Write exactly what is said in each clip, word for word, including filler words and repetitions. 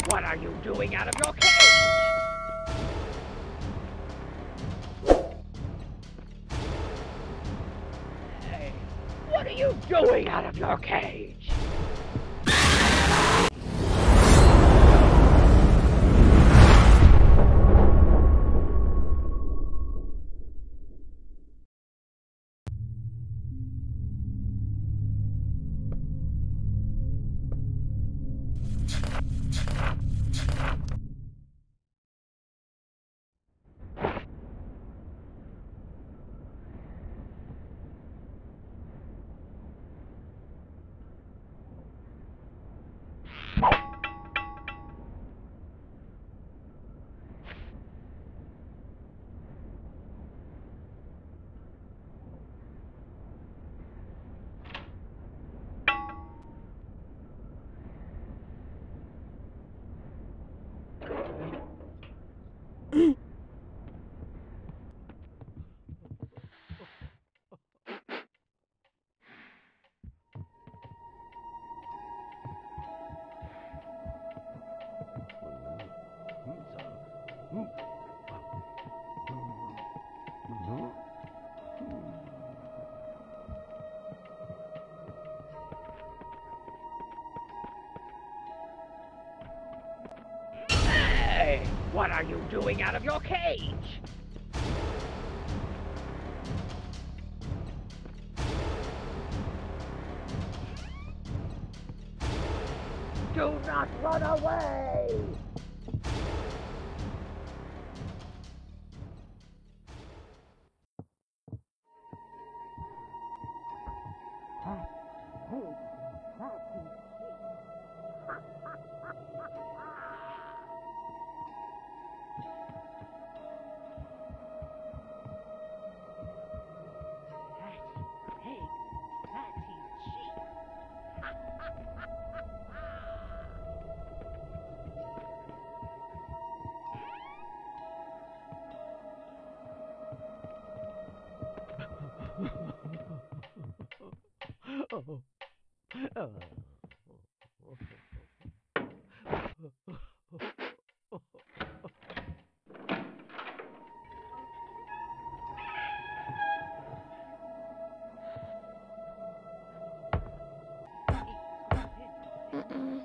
What are you doing out of your cage? Hey, what are you doing out of your cage? Hey, what are you doing out of your cage? Do not run away! Mm-mm.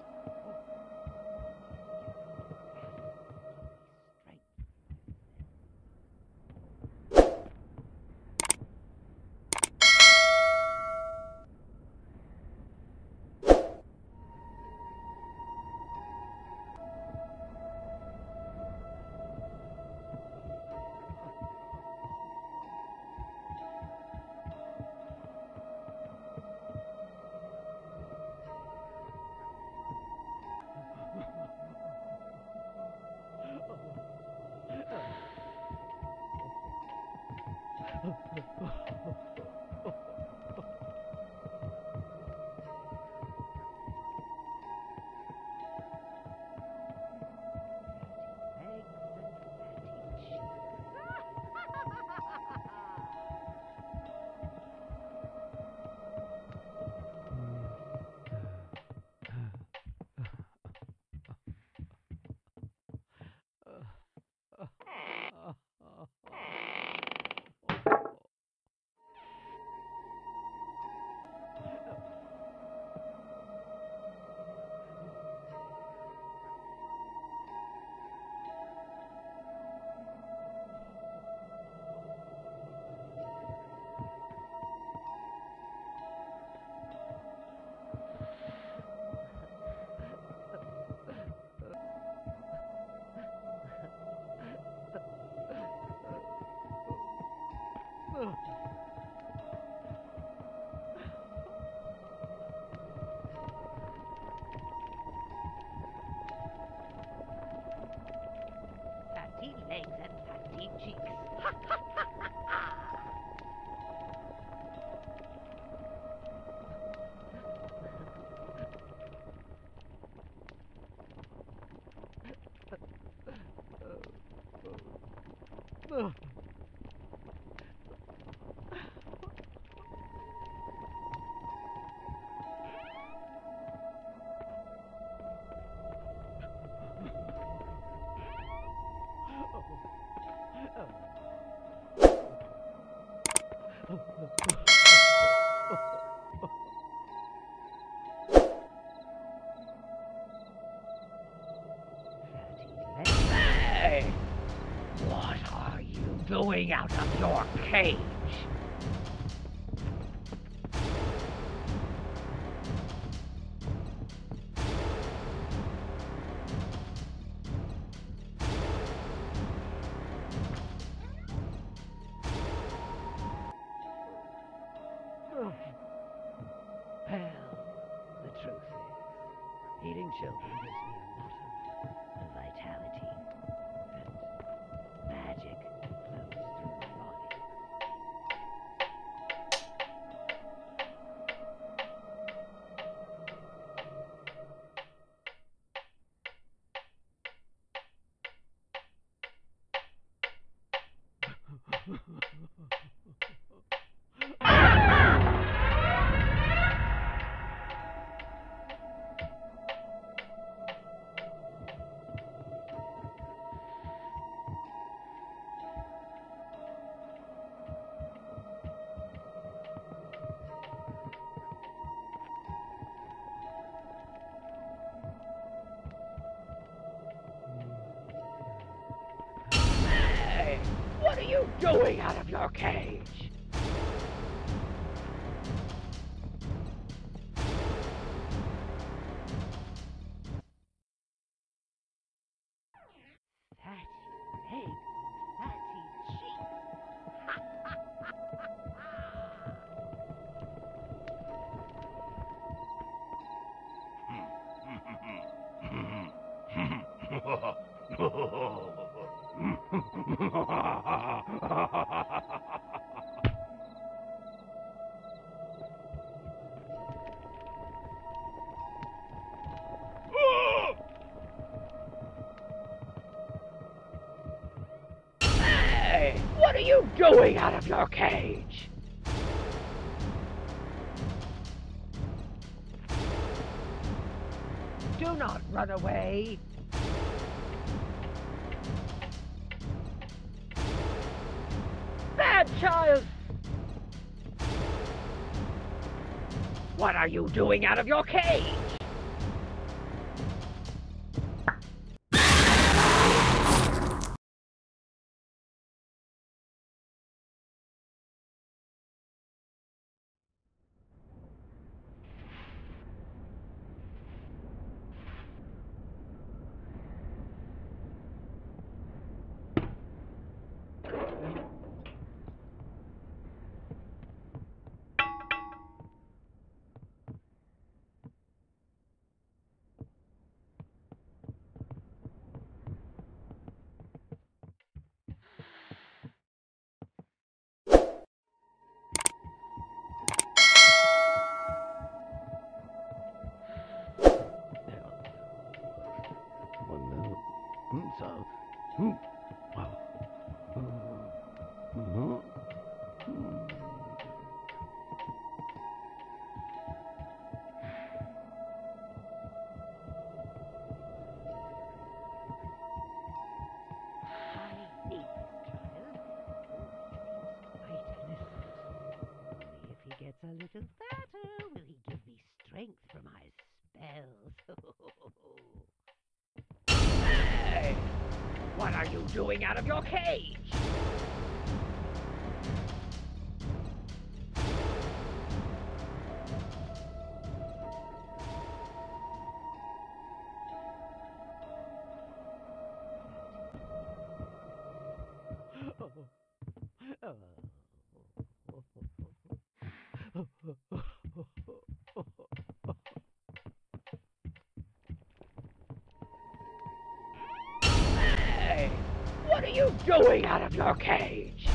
Fatty legs and fatty cheeks. doing out of your cage? Well, the truth is, eating children gives me a lot of vitality, and magic flows through my body. Hey, what are you doing out of your cage? Fatty legs, fatty cheeks. Hey, what are you doing out of your cage? Do not run away. Bad child! What are you doing out of your cage? So, wow. If he gets a little fatter, will he give me strength for my spells? Hey! What are you doing out of your cage? Hey! What are you doing out of your cage?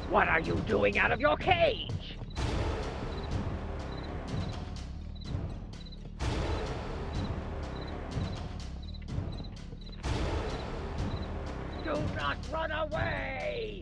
What are you doing out of your cage? Do not run away!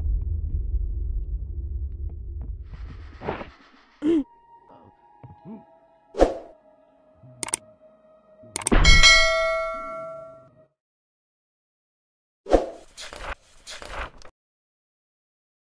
Hmm.